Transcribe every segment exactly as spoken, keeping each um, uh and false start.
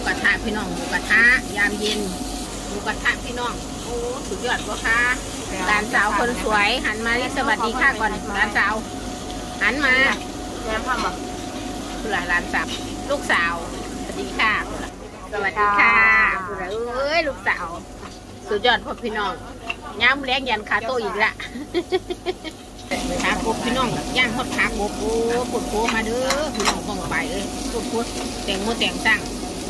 กระทะพี่น้องหมูกระทะยามเย็นหมูกระทะพี่น้องโอ้สุดยอดวะค่ะหลานสาวคนสวยหันมาที่สวัสดีค่ะก่อนหลานสาวหันมาแม่พ่อบอกคุณหลานสาวลูกสาวสวัสดีค่ะสวัสดีค่ะคุณเอ้ยลูกสาวสุดยอดพ่อพี่น้องย้ำแรงยันขาโตอีกละขากบพี่น้องย่างทอดขากบโอ้ปวดโผมาเด้อพี่น้องต้องไปเอ้ยปวดโผแต่งมือแต่งสั่ง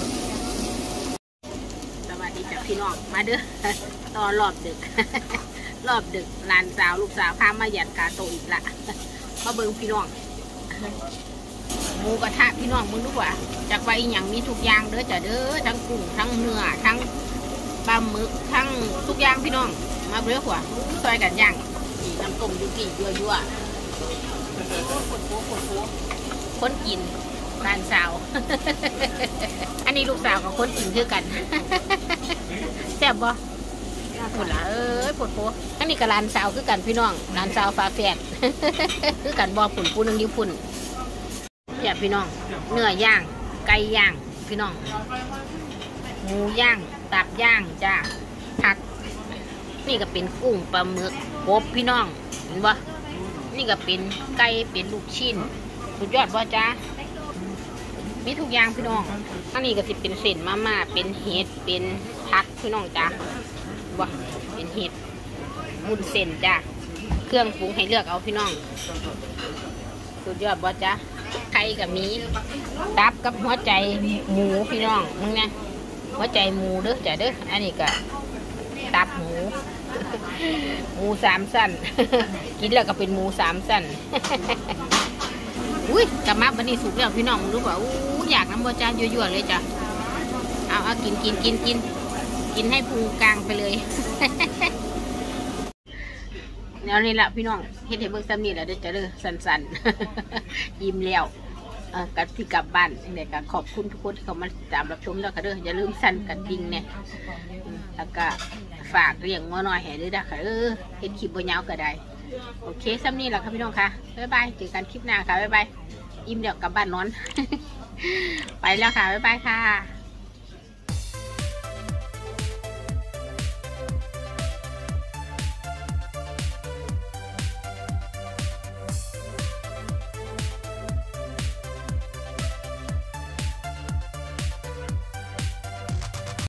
สวัสดีจ้ะพี่น้องมาเด้อตอนรอบดึกรอบดึกหลานสาวลูกสาวพามาหยัดขาโตอีกละมาเบิ่งพี่น้องหมูกระทะพี่น้องมึงดูว่าจากไว้อย่างมีทุกอย่างเด้อจ้ะเด้อทั้งกุ้งทั้งเนื้อทั้งปลาหมึกทั้งทุกอย่างพี่น้องมาเรื่อยกว่าซอยกันย่างน้ำต้มยูกิยั่วยั่วคนโผคนโผคนกินหลานสาวอันนี้ลูกสาวกับคนกินคือกันแซ่บบ่หมดละเอ้ยปวดโผอันนี้กับหลานสาวคือกันพี่น้องหลานสาวฟ้าแฝดคือกันบ่ปุ่นปูนึงญี่ปุ่นอย่าพี่น้องเนื้อย่างไก่ย่างพี่น้องหมูย่างตับย่างจ้าผักนี่ก็เป็นกุ้งปลาหมึกกบพี่น้องเห็นบ่นี่ก็เป็นไก่เป็นลูกชิ้นสุดยอดบ่จ้ามีทุกอย่างพี่น้องอันนี้ก็สิเป็นเส้นมาม่าเป็นเห็ดเป็นผักพี่น้องจ้าบ่เป็นเห็ดมุนเส้นจ้าเครื่องปรุงให้เลือกเอาพี่น้องสุดยอดบ่จ้าไข่กับมีตับกับหัวใจหมูพี่น้องมึงเนี่ยหัวใจหมูเด้อจ้าเด้ออันนี้ก็ตับหมูหมูสามสั้นกินแล้วก็เป็นหมูสามสั้นอุ้ยกระมับวันนี้สุกแล้วพี่น้องรู้ป่ะอู้อยากน้ำบัวจ้ายั่วๆเลยจ้ะเอาเอากินกินกินกินกินให้พุงกลางไปเลยแล้วนี่แหละพี่น้องเฮ็ดให้เบิ่งซ้ำนี่แหละเด้อจ้ะเด้อสั้นๆยิ้มแล้วกับที่กลับบ้านเนี่ยก็ขอบคุณทุกคนที่เขามาตามรับชมแล้วค่ะเด้ออย่าลืมสั่นกระดิ่งเนี่ยแล้วก็ฝากเรียงงัวน้อยแห่ด้วยนะคะเออเห็นคลิปบนยาวก็ได้โอเคซ้ำนี่แหละค่ะพี่น้องค่ะบ๊ายบายเจอกันคลิปหน้าค่ะบ๊ายบายอิ่มเดี๋ยวกลับบ้านนอนไปแล้วค่ะบ๊ายบายค่ะ